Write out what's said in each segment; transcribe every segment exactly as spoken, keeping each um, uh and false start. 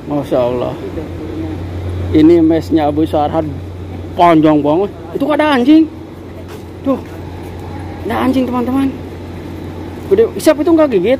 Masya Allah. Ini mesnya Abu Sarhad panjang banget. Itu ada anjing. Tuh. Ada anjing teman-teman. Gede. Siapa itu nggak gigit?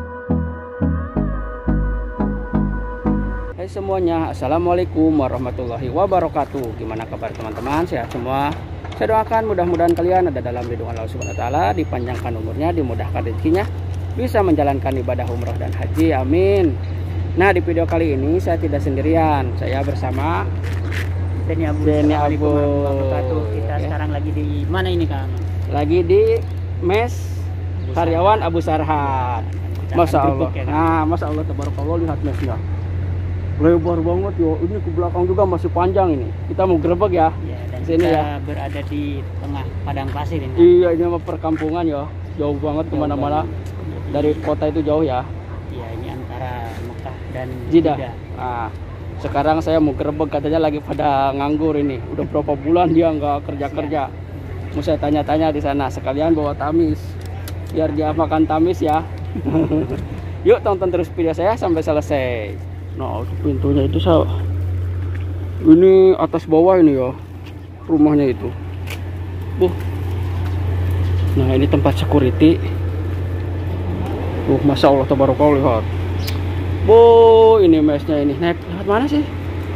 Hai semuanya. Assalamualaikum warahmatullahi wabarakatuh. Gimana kabar teman-teman? Sehat semua. Saya doakan mudah-mudahan kalian ada dalam lindungan Allah Subhanahu wa taala, dipanjangkan umurnya, dimudahkan rezekinya, bisa menjalankan ibadah umroh dan haji. Amin. Nah, di video kali ini saya tidak sendirian. Saya bersama Denny Abu. Denny Abu. Kita ya. Sekarang lagi di mana ini, Kang? Lagi di mes karyawan Abu Sarhad. Masya Allah. Ya, nah, Masya Allah, tabarakallah, lihat mesnya. Lebar banget yo. Ini ke belakang juga masih panjang ini. Kita mau gerebek ya. Ya, dan sini kita ya. berada di tengah padang pasir ini. Iya, ini mah perkampungan ya. Jauh banget kemana-mana. Dari kota itu jauh ya. Iya, ini antara Mekah dan Jeddah. Jeddah. Nah, sekarang saya mau gerebek, katanya lagi pada nganggur ini. Udah berapa bulan dia nggak kerja-kerja. Mau saya tanya-tanya di sana. Sekalian bawa tamis. Biar dia makan tamis ya. Yuk tonton terus video saya sampai selesai. Nah, itu pintunya itu saya. Ini atas bawah ini ya. Rumahnya itu. Buh. Nah, ini tempat security. Tuh, Masya Allah, tabarakallah, lihat. Bu, ini mesnya ini. Naik lewat mana sih?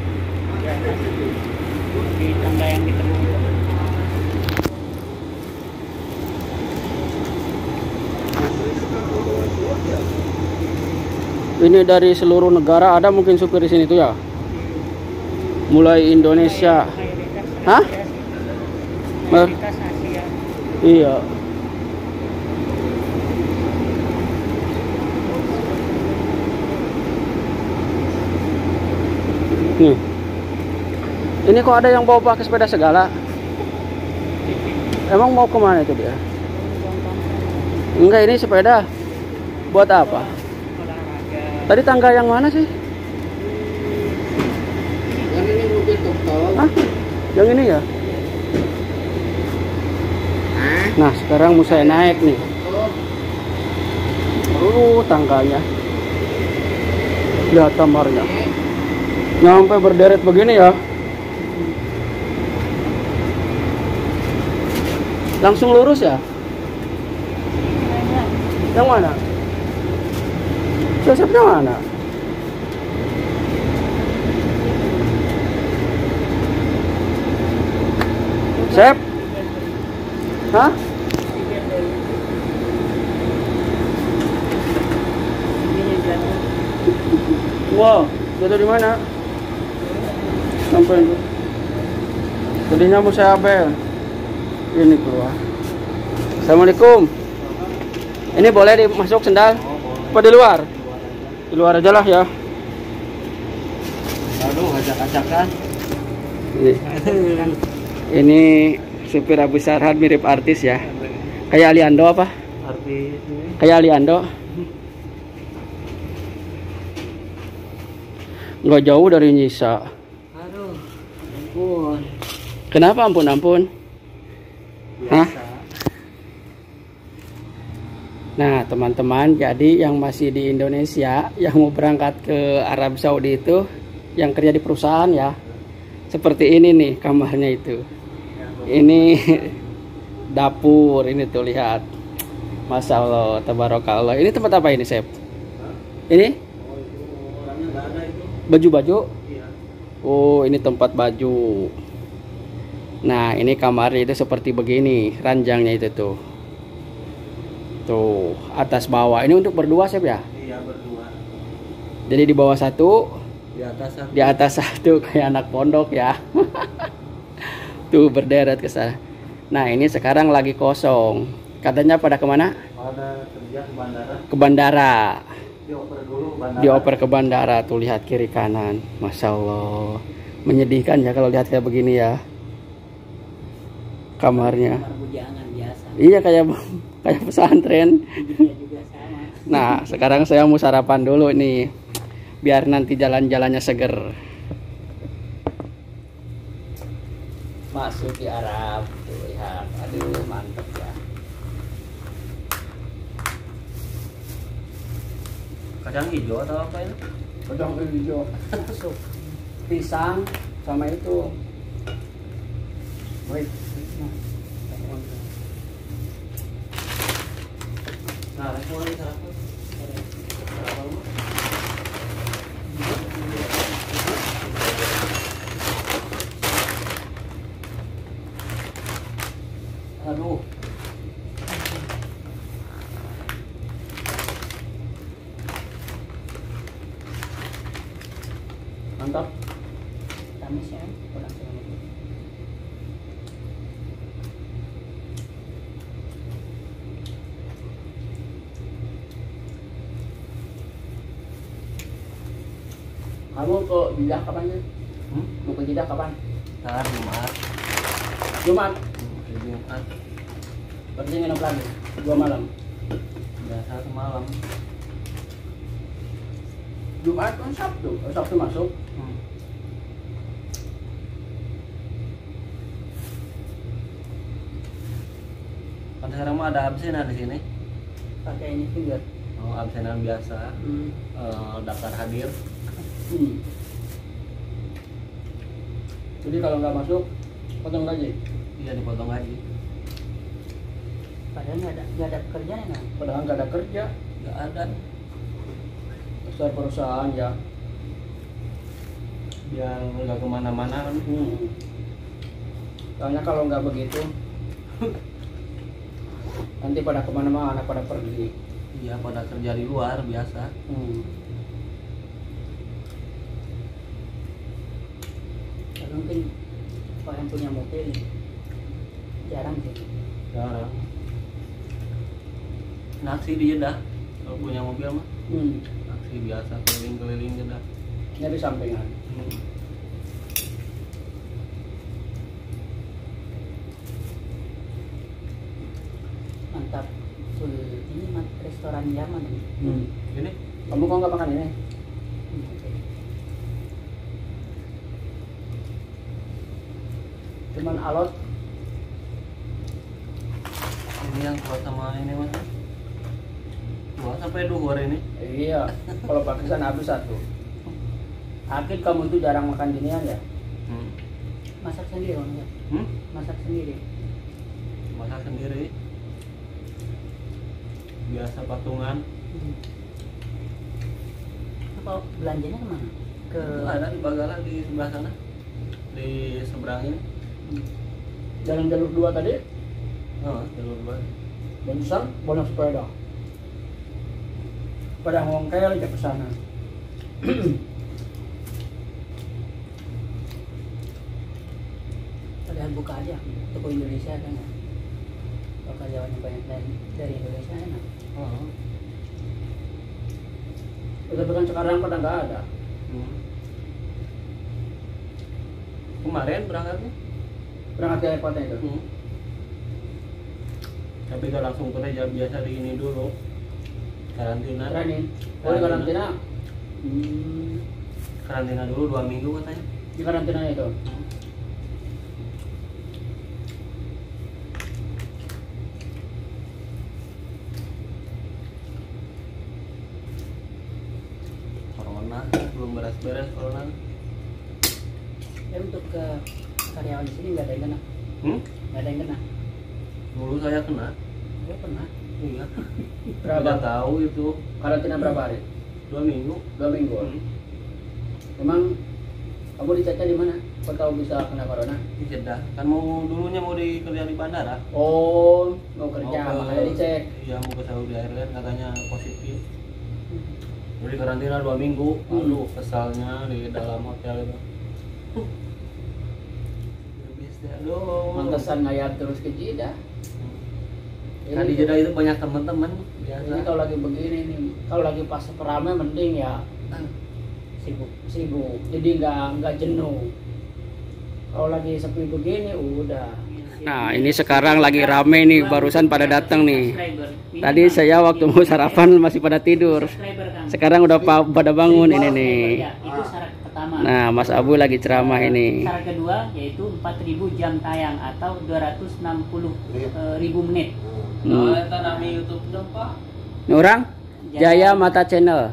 Di tangga yang ditemu. Ini dari seluruh negara ada mungkin supir di sini tuh ya. Mulai Indonesia. Hah? Mayoritas Asia. Iya. Nih. Ini kok ada yang bawa pakai sepeda segala? Emang mau kemana itu dia? Enggak, ini sepeda. Buat apa? Tadi tangga yang mana sih? Yang ini mobil tuk-tuk. Hah? Yang ini ya? Nah, sekarang mau saya naik nih. Uh, tangganya. Lihat kamarnya. Nyampe berderet begini ya. Langsung lurus ya? Yang mana? Josepnya mana? Sep? Hah? Wow, jatuh di mana? Sampai itu. Tadinya mau saya abel. Ini keluar. Assalamualaikum. Ini boleh dimasuk sendal? Apa di luar? Di luar aja lah ya. Aduh, acak-acakan. Ini, ini supir Abu Sarhad mirip artis ya. Kayak Aliando apa? Artis. Kayak Aliando. Nggak jauh dari Nyisa. Aduh, ampun. Kenapa ampun-ampun? Hah? Nah, teman-teman, jadi yang masih di Indonesia, yang mau berangkat ke Arab Saudi itu, yang kerja di perusahaan ya, seperti ini nih kamarnya itu. Ini dapur, ini tuh lihat. Masya Allah, tabarakallah. Ini tempat apa ini, Chef? Ini? Baju-baju? Oh, ini tempat baju. Nah, ini kamarnya itu seperti begini, ranjangnya itu tuh. Tuh, atas bawah. Ini untuk berdua, Chef ya? Iya, berdua. Jadi di bawah satu, Di atas satu. di atas satu, kayak anak pondok ya. Tuh berderet ke sana. Nah, ini sekarang lagi kosong. Katanya pada kemana? Pada kerja ke bandara. Ke bandara. Dioper dulu bandara. Dioper ke bandara. Tuh lihat kiri kanan. Masya Allah. Menyedihkan ya kalau lihat kayak begini ya. Kamarnya. Kamar bujangan biasa. Iya, kayak kayak pesantren. Hidupnya juga sama. Nah, sekarang saya mau sarapan dulu nih, biar nanti jalan-jalannya seger. Masuk di Arab, tuh lihat, aduh mantep ya. Kacang hijau atau apa ini? Udang hijau. Masuk. Pisang sama itu. Wait. Nah, semua ini sarapan. Sarapan lu. Aduh. Mantap. Tamis ya. Kurang kurang. Kamu ke Jeddah kapan sih? Hmm? Mau ke Jeddah kapan? Ntar Jumat. Jumat. Hmm, hari Jumat. Berarti nginep lagi. Dua malam. Biasa semalam. Jumat kan Sabtu. Oh, Sabtu masuk. Hmm. Kan sekarang mah ada absenan di sini. Pakai ini juga. Oh, absenan biasa. Hmm. Eh, daftar hadir. Hmm. Jadi kalau nggak masuk, potong gaji. Iya, dipotong gaji. Padahal nggak ada nggak ada kerjaan kan. Padahal nggak ada kerja. Nggak ada. Besar perusahaan ya. Yang nggak kemana-mana kan. Hmm. Soalnya kalau nggak begitu, nanti pada kemana-mana, pada pergi. Iya, pada kerja di luar biasa. Hmm. Kalau mungkin kalau yang punya mobil jarang sih. Jarang. Naksi di Jeddah. Kalau punya mobil mah. Hmm. Naksi biasa keliling-keliling Jeddah. Nyari sampingan. Hmm. Mantap. Full ini mat restoran Yaman ini. Hmm. Ini Kamu kok nggak makan ini? Hmm, oke. Cuman alot. ini yang kuat sama ini mas. Dua sampai dua hari ini. Iya. Kalau pakisan habis satu. Akid kamu tuh jarang makan ginian ya? Hmm. Masak sendiri Bang, ya? Hmm? Masak sendiri. Masak sendiri. Biasa patungan. Hmm. Kalau belanjanya kemana? Ke Ada di Bagala di sebelah sana. Di seberang ini. Jalan jalur dua tadi, Oh, jalur bus. besar banyak sepeda. Pada ngongkel aja ke sana. padahal buka aja toko Indonesia kan ya. Kalau karyawannya banyak dari dari Indonesia enak. Oh. Tapi kan sekarang pada nggak ada. Hmm. Kemarin berangkatnya. Berangkat ke airportnya itu. Hmm. Tapi gak langsung kerja, biasa di ini dulu. Karantina. Training. Oh di karantina. Hmm. Karantina dulu dua minggu katanya. Di karantina itu. Hmm. Corona belum beres-beres corona. Ya untuk ke karyawan di sini nggak ada yang kena, Hmm? nggak ada yang kena. Dulu saya kena. Gue pernah. Iya. Berapa? Tidak tahu itu Karantina berapa hari? dua minggu. Dua minggu. Hmm. Emang kamu diceknya di mana? Kau tahu bisa kena corona? Di Jeddah. Kan mau dulunya mau di kerja di bandara. Oh, mau kerja Mau ke- makanya dicek. Iya, mau ke Saudi Airlines katanya positif. Jadi karantina dua minggu. Hmm. Aduh, kesalnya di dalam hotel itu. Aduh. Mantesan ngayat terus ke Jeddah. Kan di Jeddah itu banyak teman-teman biasa. Ini kalau lagi begini nih, kalau lagi pas ramai mending ya Sibuk. sibuk, jadi nggak nggak jenuh. Kalau lagi sepi begini udah. Nah ini sekarang lagi rame nih, barusan pada datang nih. Tadi saya waktu mau sarapan masih pada tidur. Sekarang udah pa- pada bangun ini nih. Ya, itu syarat pertama. Nah Mas Abu lagi ceramah ini. Syarat kedua yaitu empat ribu jam tayang atau dua ratus enam puluh ribu menit. Hmm. Nah, itu nami YouTube dong, Pak. Ini orang Jaya Mata Channel.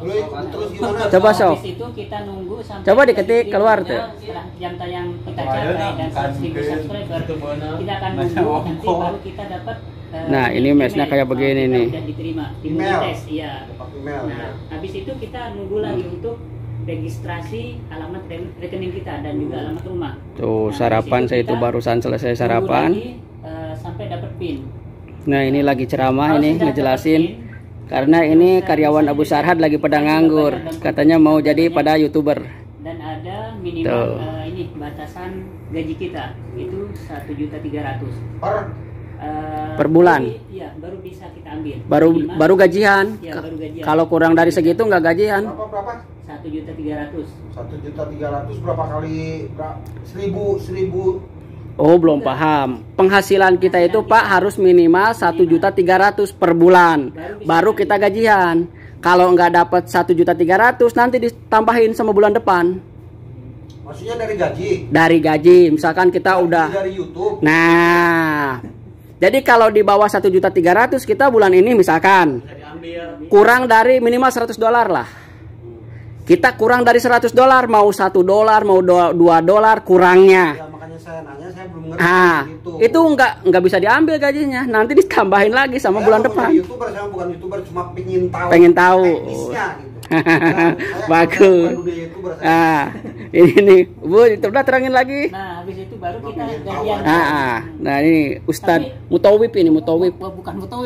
Terus, terus gimana? Coba, Sob. Habis itu kita nunggu sampai Coba diketik kita keluar diterima, tuh. setelah jam tayang kita capai dan seribu subscriber kita akan nunggu nanti baru kita dapat eh, Nah, ini email mesnya kayak kalau begini kita nih. udah diterima di Email. Monites, iya. Dapat email ya. Nah, habis itu kita nunggu lagi untuk registrasi alamat re- rekening kita dan juga alamat rumah. Tuh, Nah, sarapan habis itu saya itu kita barusan selesai nunggu sarapan. lagi, eh, sampai dapat pin. Nah, ini lagi ceramah Kalau ini sudah ngejelasin. dapat PIN, Karena ini karyawan Abu Sarhad lagi pada nganggur. Katanya mau jadi pada YouTuber. dan ada minimal Tuh. eh, ini batasan gaji kita itu satu juta tiga ratus Per Per bulan? Iya, baru bisa kita ambil. Baru Minimal, baru gajian. ya, baru gajian. Kalau kurang dari segitu nggak gajian. berapa berapa? satu juta tiga ratus. Satu juta tiga ratus berapa kali? Berapa? Seribu seribu. Oh, belum paham. Penghasilan kita itu Pak harus minimal satu juta tiga ratus per bulan. Baru kita gajian. Kalau nggak dapat satu juta tiga ratus nanti ditambahin sama bulan depan. Maksudnya dari gaji? Dari gaji, misalkan kita udah. Dari YouTube. Nah, jadi kalau di bawah satu juta tiga ratus kita bulan ini misalkan Bisa diambil. kurang dari minimal seratus dolar lah. Kita kurang dari seratus dolar, mau satu dolar, mau dua dolar kurangnya. Ya makanya saya nanya, saya belum ngerti Ah, gitu. itu nggak nggak bisa diambil gajinya. Nanti ditambahin lagi sama Saya bulan mau depan. jadi YouTuber, saya bukan YouTuber, cuma pengen tahu. Pengen tahu. teknisnya gitu. Saya- saya Bagus. bukan dunia YouTuber, saya. Ah, ini nih, Bu, itu udah terangin lagi. Nah, habis itu baru Cuma kita pengen tahu gajian. aja. Ah, ah. Nah ini Ustadz Tapi- Mutawib ini Mutawib. Wah, bukan mutawib.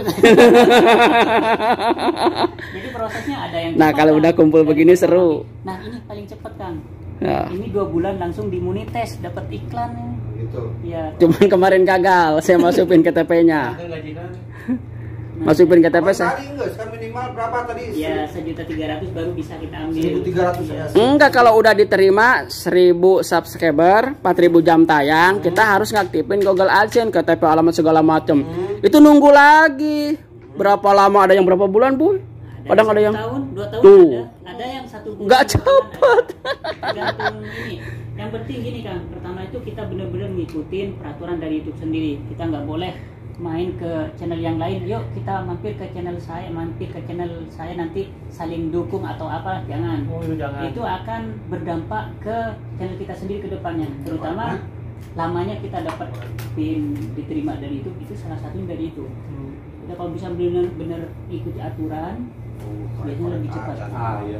Jadi prosesnya ada yang Nah, cepat, kalau Kang. udah kumpul Ada begini yang cepat. seru. Nah, ini paling cepat, Kang. Ya. Ini dua bulan langsung dimunites, dapat iklan. Gitu. Ya. Cuman kemarin gagal, saya masukin K T P-nya. Kan gajikan. Masukin K T P Apa saya. tadi enggak? Sekarang minimal berapa tadi? Ya, sejuta tiga ratus baru bisa kita ambil. seribu tiga ratus ya. Enggak, kalau udah diterima seribu subscriber, empat ribu jam tayang, kita harus ngaktifin Google AdSense, K T P alamat segala macam. Itu nunggu lagi. Berapa lama, ada yang berapa bulan, Bu? Kadang ada satu yang tahun, dua tahun Tuh. ada. Ada yang satu bulan. Nggak dua bulan cepet. ada. Tergantung ini. Yang penting gini, Kang. Pertama itu kita benar-benar ngikutin peraturan dari YouTube sendiri. Kita nggak boleh main ke channel yang lain. Yuk kita mampir ke channel saya, mampir ke channel saya nanti saling dukung atau apa. Jangan. Oh, itu jangan. Itu akan berdampak ke channel kita sendiri ke depannya. Terutama lamanya kita dapat pin diterima dari YouTube, itu salah satunya dari itu. Kita kalau bisa benar-benar ikuti aturan, biasanya lebih cepat. Ah, iya.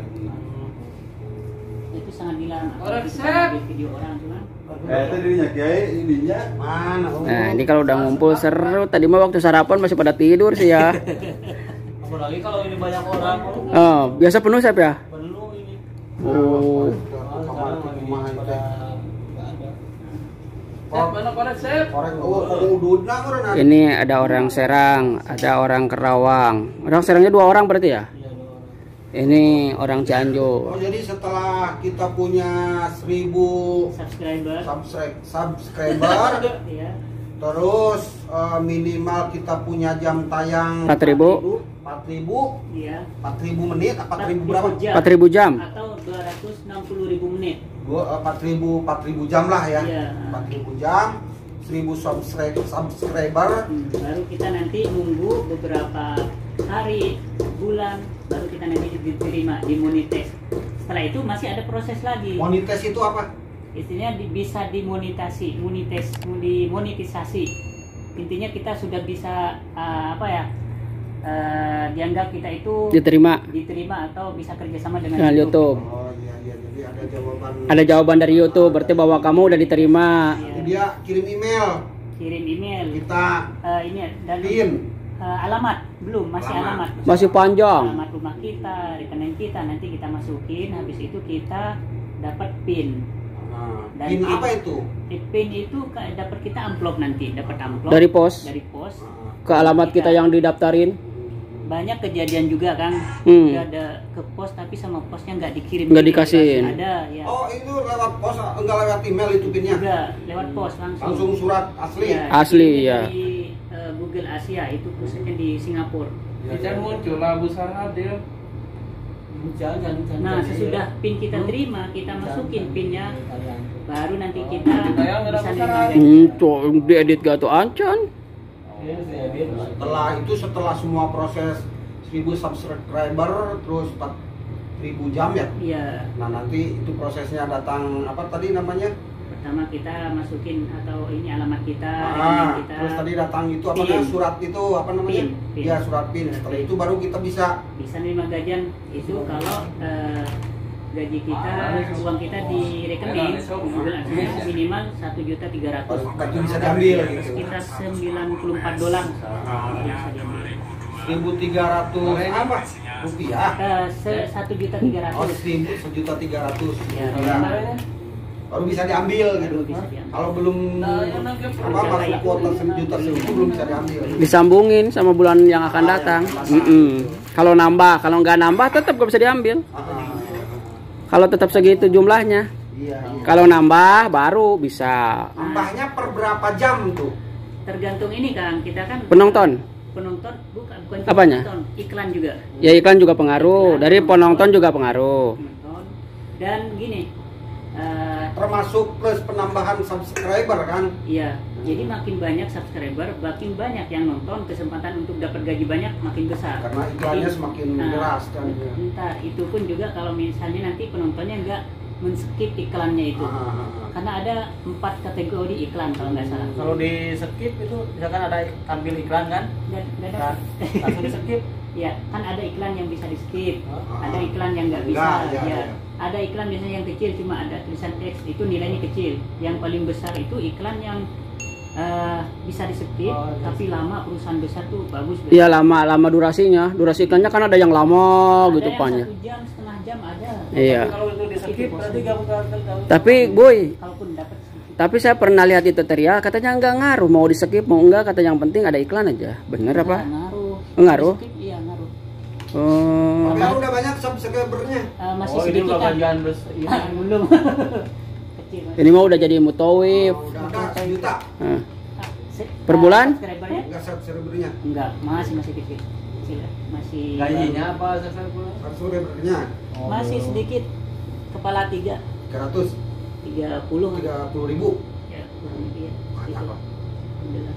Itu sangat dilarang. Orang Apalagi kita sep. ambil video orang cuma. Eh, itu dirinya kiai, ininya. Mana? Oh. Nah, ini kalau udah ngumpul seru. Tadi mah waktu sarapan masih pada tidur sih ya. Apalagi kalau ini banyak orang. Oh, biasa penuh siapa ya? Perlu ini. Oh. Kamar di rumah itu. Pada nggak ada. Orang oh, kamu ududna orang ada. Ini ada orang Serang, ada orang Kerawang. Orang Serangnya dua orang berarti ya? Iya, dua orang. Ini orang Oh, Cianjur. jadi setelah kita punya seribu Subscriber. subscribe subscriber, Ya. terus eh, minimal kita punya jam tayang empat ribu, empat ribu, Iya. empat ribu menit, empat ribu berapa? jam. empat ribu jam. Atau dua ratus enam puluh ribu menit. Dua- eh, empat ribu, empat ribu jam lah ya. Iya. empat ribu jam, seribu subscribe subscriber. Hmm, baru kita nanti nunggu beberapa hari, bulan, baru kita nanti diterima, dimonetize. Setelah itu masih ada proses lagi. Monetis itu apa? Istilahnya di- bisa dimonetasi, monetis, dimonetisasi. Intinya kita sudah bisa uh, apa ya? uh, dianggap kita itu Diterima diterima atau bisa kerjasama dengan dengan YouTube. Oh iya iya, jadi ada jawaban. Ada jawaban dari YouTube, berarti bahwa kamu udah diterima. Jadi dia kirim email Kirim email. kita Uh, ini dan pin. uh, alamat belum, masih Alamat. alamat. Masih panjang. Alamat rumah kita, rekening kita nanti kita masukin. Habis itu kita dapat pin. Nah, Dan pin pin- apa itu? Eh, Pin itu ka- dapat kita amplop nanti, dapat amplop Dari pos dari pos. Nah, ke alamat kita yang didaftarin. Banyak kejadian juga, Kang. Hmm. Dia ada ke pos tapi sama posnya nggak dikirim. Nggak dikasihin. Ada ya. Oh itu lewat pos, enggak lewat email itu pinnya? Juga lewat pos langsung. Langsung surat asli. Ya, Asli, dikirim ya. Dari eh, Google Asia itu khususnya di Singapura. Jangan muncul Abu Sarhad dia. Jangan, jangan, jangan. Nah, sesudah pin kita terima, kita masukin pinnya, Kalian. baru nanti kita Tayang nggak bisa ada nerima masalah. gaji. Hmm, tuh diedit gak tuh ancan. Iya, saya biar. Setelah itu setelah semua proses seribu subscriber terus empat ribu jam ya. Iya. Nah nanti itu prosesnya datang apa tadi namanya? Pertama kita masukin atau ini alamat kita, Ah, email kita. terus tadi datang itu apa Pin. namanya surat itu apa namanya? Pin, pin. Ya surat pin. Setelah itu baru kita bisa. Bisa nerima gajian itu kalau eh, gaji kita, uang kita di rekening minimal satu juta tiga ratus. Itu bisa diambil gitu. Sekitar sembilan puluh empat dolar. Bisa diambil. seribu tiga ratus apa? Rupiah. Eh, satu juta tiga Oh, ratus. seribu sejuta tiga ratus. Ya, Baru bisa diambil gitu. Baru bisa diambil. Kalau belum apa masuk kuota sejuta seribu belum bisa diambil. Disambungin sama bulan yang akan datang. Mm-mm. Kalau nambah, kalau nggak nambah tetap gak bisa diambil. Ah, ah. Kalau tetap segitu jumlahnya. Iya, iya. Kalau nambah baru bisa. Nambahnya per berapa jam tuh? Tergantung ini kan, kita kan Penonton. penonton bukan bukan cuma Apanya? penonton, iklan juga. Ya iklan juga pengaruh. Dari penonton juga pengaruh. Penonton. Dan gini, eh, Termasuk plus penambahan subscriber kan? iya, jadi makin banyak subscriber, makin banyak yang nonton, kesempatan untuk dapat gaji banyak makin besar. Karena iklannya semakin Nah, deras kan. Entar itu pun juga kalau misalnya nanti penontonnya nggak men-skip iklannya itu. Ah, ah, ah. Karena ada empat kategori iklan kalau nggak salah. Kalau di skip itu misalkan ada tampil iklan kan, Nggak, nggak ada. nah, langsung di skip. Ya, kan ada iklan yang bisa di skip, Ah. ada iklan yang nggak bisa. Nggak, ya, ya. ya. Ada iklan biasanya yang kecil cuma ada tulisan teks, itu nilainya kecil. Yang paling besar itu iklan yang eh, bisa di skip, Oh, iya. tapi lama perusahaan besar tuh bagus. Iya lama lama durasinya. Durasi iklannya kan ada yang lama Ada gitu yang pannya. satu jam, setengah jam ada. Iya. Tapi kalau itu di skip berarti gak bukan. Tapi boy, Kalaupun dapat sedikit. tapi saya pernah lihat di tutorial katanya nggak ngaruh mau di skip mau enggak, kata yang penting ada iklan aja. Bener apa? Nggak ngaruh. Ngaruh? Di skip, iya ngaruh. Oh. Tapi udah banyak subscribernya. Eh, masih Oh ini sedikit udah kan? ganjaan bes. Iya. Ah, belum. Kecil. Masih. Ini mau udah jadi mutawif. Oh, udah ada sejuta. Nah, Ah, se- Per ah, bulan? subscribernya? Enggak subscribernya. Enggak, masih masih kecil. Kecil ya. Masih Gajinya apa subscriber? Subscribernya Oh, masih belum. sedikit. Kepala tiga, tiga ratus tiga puluh. tiga puluh ribu. Ya, kurang lebih ya. Banyak Segitu. lah. Alhamdulillah.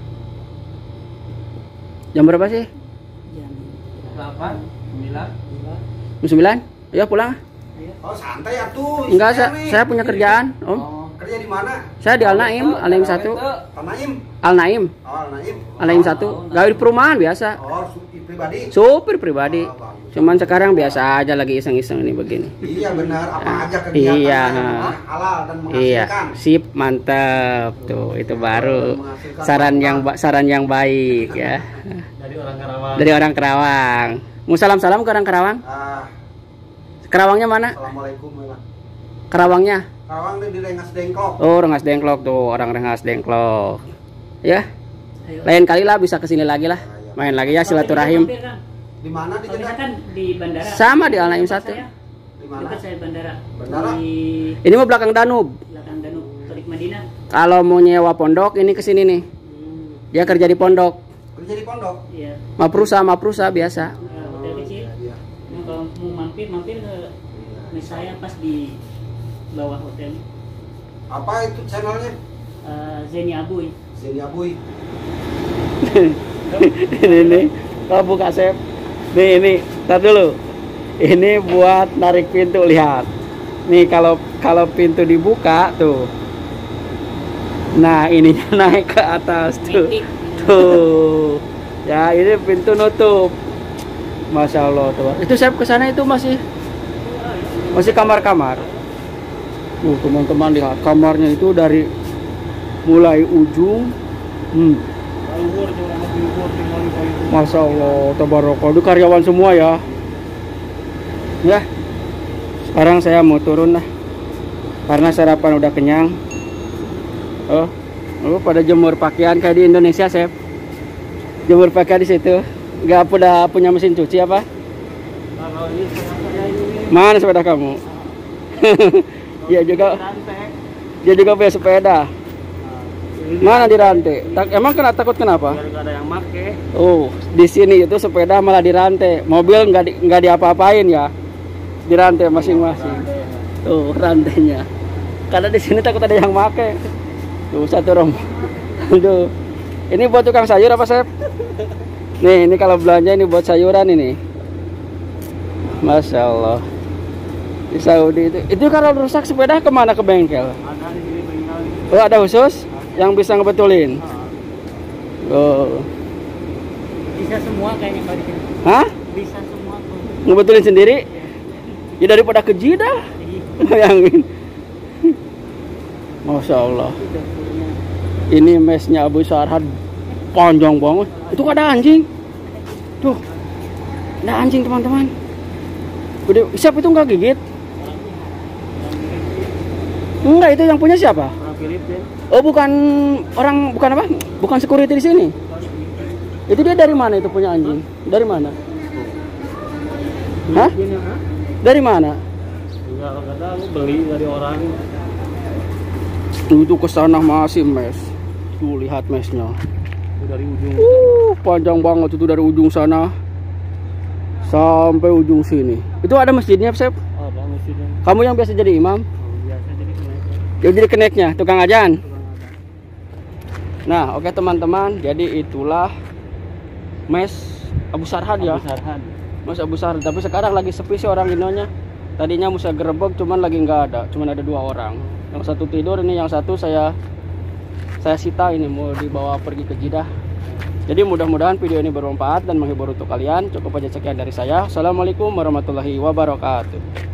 jam berapa sih? Jam Delapan, sembilan. Jam sembilan? Ayo pulang. Ayo. Oh santai ya tuh. Enggak, saya, isinya nih. saya punya kerjaan, Om. Oh. Kerja di mana? Saya di Al Naim, Al Naim satu. Tanaim. Al Naim, Oh, Naim. Al Naim satu. Gawe di perumahan biasa. Oh, su- pribadi. Supir pribadi. Oh, bagus. Cuman sekarang biasa aja lagi iseng-iseng ini begini. Iya benar, apa aja kegiatan Iya. yang halal dan Iya, menghasilkan. sip, mantap. Tuh, itu baru saran yang ba- saran yang baik ya. Dari orang Karawang. Dari orang Kerawang. Mau salam-salam ke orang Kerawang? Ah, Kerawangnya mana? Assalamualaikum. Mela. Kerawangnya? Karawang di Rengas Dengklok. Oh, Rengas Dengklok tuh, orang Rengas Dengklok. Ya, Ayo. lain kali lah bisa kesini lagi lah. Main lagi ya silaturahim. Mampir, Kang. Di mana di Kalau Jeddah? misalkan di bandara. Sama di Al Naim Dekat satu. saya, Di mana? Dekat saya bandara. Bandara? Di Ini mah belakang Danub. belakang Danub, Torik Madinah. Kalau mau nyewa pondok ini kesini nih. Hmm, Dia kerja di pondok. Kerja di pondok. iya. Maprusa, Maprusa biasa. Eh, hotel kecil. Iya. Nah, kalau mau mampir, mampir ke mes saya pas di bawah hotel. Apa itu channelnya? Eh, Zeni Abuy. Zeni Abuy. ini nih, kalau buka sep. Nih ini, tar dulu. Ini buat narik pintu, lihat. Nih kalau kalau pintu dibuka tuh. Nah, ininya naik ke atas tuh. Metik. Tuh. Ya, ini pintu nutup. Masya Allah tuh. Itu saya ke sana itu masih masih kamar-kamar. Uh, teman-teman lihat kamarnya itu dari mulai ujung. Hmm. Masya Allah, tabarokah. Itu karyawan semua ya. Ya. Sekarang saya mau turun lah. Karena sarapan udah kenyang. Oh, oh pada jemur pakaian kayak di Indonesia, Chef. Jemur pakaian di situ. Enggak udah punya mesin cuci apa? Kalau ini saya ini Mana sepeda kamu? Dia juga dia juga punya sepeda. Mana dirantai? Tak, emang kena takut kenapa? biar nggak ada yang make. Oh, di sini itu sepeda malah dirantai. Mobil nggak di, nggak diapa-apain ya. Dirantai masing-masing. Tuh rantainya. Karena di sini takut ada yang make. Tuh satu rom. Aduh. Ini buat tukang sayur apa, Chef? Nih, ini kalau belanja ini buat sayuran ini. Masya Allah. Di Saudi itu. Itu kalau rusak sepeda kemana, ke bengkel? Ada di sini bengkel. Oh, ada khusus yang bisa ngebetulin. Oh. Bisa semua kayaknya kalau di sini. Hah? Bisa semua tuh. Ngebetulin sendiri? Ya daripada keji dah. Bayangin. Masya Allah. Ini mesnya Abu Sarhad panjang banget. Itu ada anjing. Tuh. Ada anjing teman-teman. Udah, siapa itu nggak gigit? Enggak, itu yang punya siapa? Orang Filipina. Oh, bukan orang, bukan apa? Bukan security di sini. Itu dia dari mana itu punya anjing? Dari mana? Hah? Dari mana? Enggak, enggak tahu, beli dari orang. Tuh, itu ke sana masih mes. Tuh, lihat mesnya. Itu dari ujung. Uh, panjang banget itu dari ujung sana sampai ujung sini. Itu ada masjidnya, Chef? Ada masjidnya. Kamu yang biasa jadi imam? Oh, biasa jadi kenaikan. Yang jadi keneknya, tukang ajan. Nah, oke teman-teman, jadi itulah mes Abu Sarhad ya. Abu Sarhad. Mas Abu Sarhad, tapi sekarang lagi sepi sih orang Indonya. Tadinya Musa gerebek, cuman lagi nggak ada, cuman ada dua orang. Yang satu tidur, ini yang satu saya saya sita ini mau dibawa pergi ke Jeddah. Jadi mudah-mudahan video ini bermanfaat dan menghibur untuk kalian. Cukup aja sekian dari saya. Assalamualaikum warahmatullahi wabarakatuh.